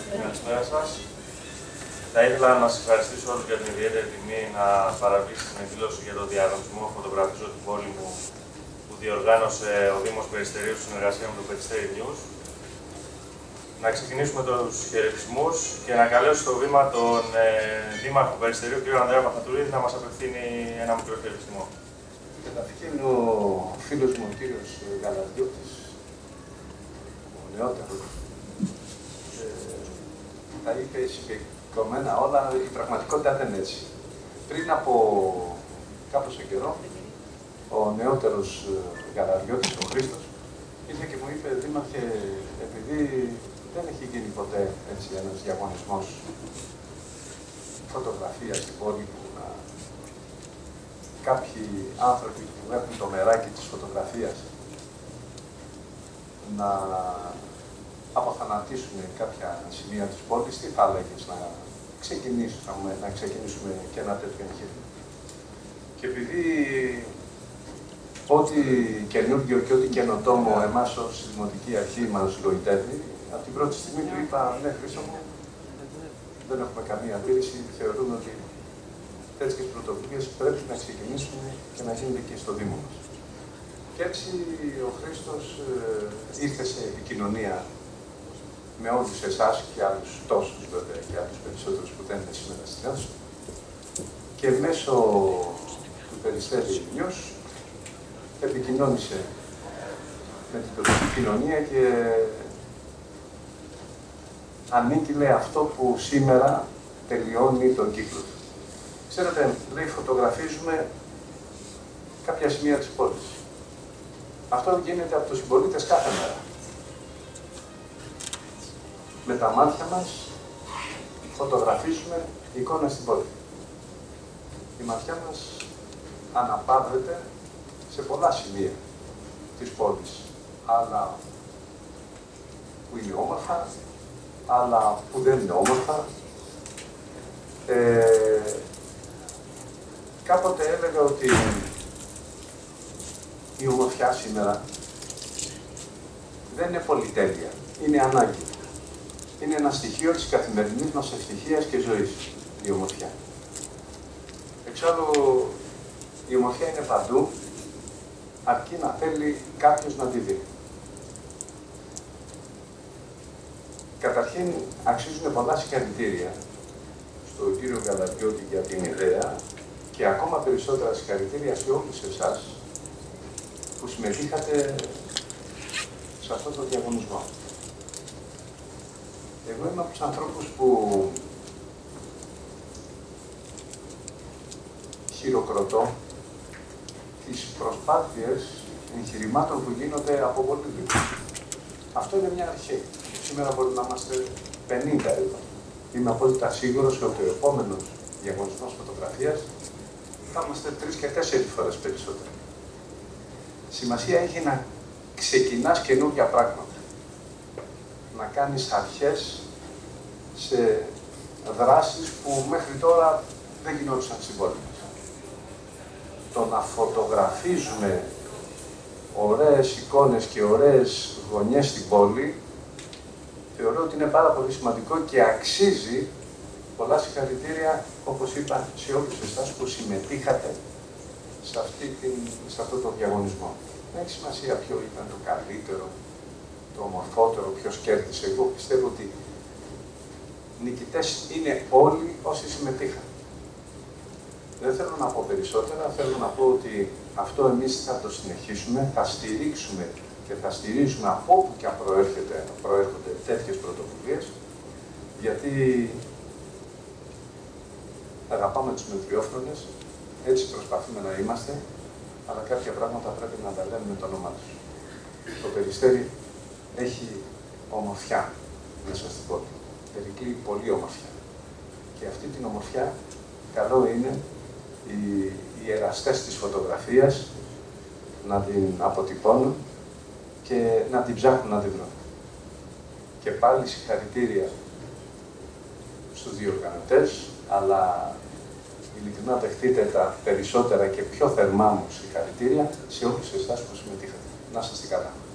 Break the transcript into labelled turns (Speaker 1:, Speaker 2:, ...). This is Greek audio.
Speaker 1: Καλησπέρα σας. Θα ήθελα να σας ευχαριστήσω όλους για την ιδιαίτερη τιμή να παραβρίσω την εκδήλωση για το διαγωνισμό «Φωτογραφίζω την πόλη μου» που διοργάνωσε ο Δήμος Περιστερίου στη συνεργασία με το Περιστέρι News. Να ξεκινήσουμε τους χαιρετισμούς και να καλέσω στο βήμα τον Δήμαρχο Περιστερίου, κ. Ανδρέα Παπαθατουρίδη, να μας απευθύνει ένα μικρό χαιρετισμό.
Speaker 2: Καταρχήν ο φίλος μου, ο κύριος Γαλαδιώτης, ο νεότερος, τα είπε συγκεκριμένα όλα, η πραγματικότητα δεν είναι έτσι. Πριν από κάποιο καιρό, ο νεότερος Γαλαδιώτης, ο Χρήστος, ήρθε και μου είπε, Δήμαρχε, επειδή δεν έχει γίνει ποτέ έτσι ένας διαγωνισμός φωτογραφίας στην πόλη που κάποιοι άνθρωποι που έχουν το μεράκι της φωτογραφίας να αποθανατήσουν κάποια σημεία της πόλης, τι θα έλεγες να ξεκινήσουμε και ένα τέτοιο εγχείρημα. Και επειδή ό,τι καινούργιο και ό,τι καινοτόμο εμάς ως Δημοτική Αρχή μας γοητεύει, από την πρώτη στιγμή του είπα, ναι Χρήστο μου, δεν έχουμε καμία αντίρρηση, θεωρούμε ότι τέτοιες πρωτοβουλίες πρέπει να ξεκινήσουμε και να γίνονται και στο Δήμο μας. Και έτσι ο Χρήστος ήρθε σε επικοινωνία με όλους εσάς και άλλους τόσους βέβαια και άλλους περισσότερους που δεν είναι σήμερα στην αίθουσα και μέσω του Περιστέρι News επικοινώνησε με την τοπική κοινωνία και ανήγγειλε αυτό που σήμερα τελειώνει τον κύκλο του. Ξέρετε, λέει, φωτογραφίζουμε κάποια σημεία της πόλης. Αυτό γίνεται από τους συμπολίτες κάθε μέρα. Με τα μάτια μας φωτογραφίζουμε εικόνα στην πόλη. Η ματιά μας αναπαύεται σε πολλά σημεία της πόλης. Άλλα που είναι όμορφα, άλλα που δεν είναι όμορφα. Κάποτε έλεγα ότι η ομορφιά σήμερα δεν είναι πολυτέλεια, είναι ανάγκη. Είναι ένα στοιχείο της καθημερινής μας ευτυχίας και ζωής, η ομορφιά. Εξάλλου, η ομορφιά είναι παντού, αρκεί να θέλει κάποιος να τη δει. Καταρχήν, αξίζουν πολλά συγχαρητήρια στον κύριο Γαλαδιώτη για την ιδέα και ακόμα περισσότερα συγχαρητήρια σε όλους εσάς που συμμετείχατε σε αυτό το διαγωνισμό. Εγώ είμαι από τους ανθρώπους που χειροκροτώ τις προσπάθειες εγχειρημάτων που γίνονται από πολύ λίγο. Αυτό είναι μια αρχή. Σήμερα μπορεί να είμαστε 50 εδώ. Είμαι απόλυτα σίγουρος ότι ο επόμενος διαγωνισμός φωτογραφίας θα είμαστε 3 και 4 φορές περισσότερο. Σημασία έχει να ξεκινάς καινούργια πράγματα. Να κάνεις αρχές σε δράσεις που μέχρι τώρα δεν γινόντουσαν στην πόλη μας. Το να φωτογραφίζουμε ωραίες εικόνες και ωραίες γωνιές στην πόλη θεωρώ ότι είναι πάρα πολύ σημαντικό και αξίζει πολλά συγχαρητήρια, όπως είπα, σε όλους εσάς που συμμετείχατε σε αυτό το διαγωνισμό. Δεν έχει σημασία ποιο ήταν το καλύτερο, το ομορφότερο, ποιος κέρδισε. Εγώ πιστεύω ότι νικητές είναι όλοι όσοι συμμετείχαν. Δεν θέλω να πω περισσότερα, θέλω να πω ότι αυτό εμείς θα το συνεχίσουμε, θα στηρίξουμε και θα στηρίζουμε από όπου και αν προέρχονται τέτοιες πρωτοβουλίες, γιατί αγαπάμε τους μετριόφρονες, έτσι προσπαθούμε να είμαστε, αλλά κάποια πράγματα πρέπει να τα λέμε με το όνομά τους. Το Περιστέρι έχει ομορφιά μέσα στην πόλη. Περικλεί πολύ ομορφιά. Και αυτή την ομορφιά καλό είναι οι εραστές της φωτογραφίας να την αποτυπώνουν και να την ψάχνουν να την βρουν. Και πάλι συγχαρητήρια στους διοργανωτές, αλλά ειλικρινά δεχτείτε τα περισσότερα και πιο θερμά μου συγχαρητήρια σε όλους εσάς που συμμετείχατε. Να είστε καλά.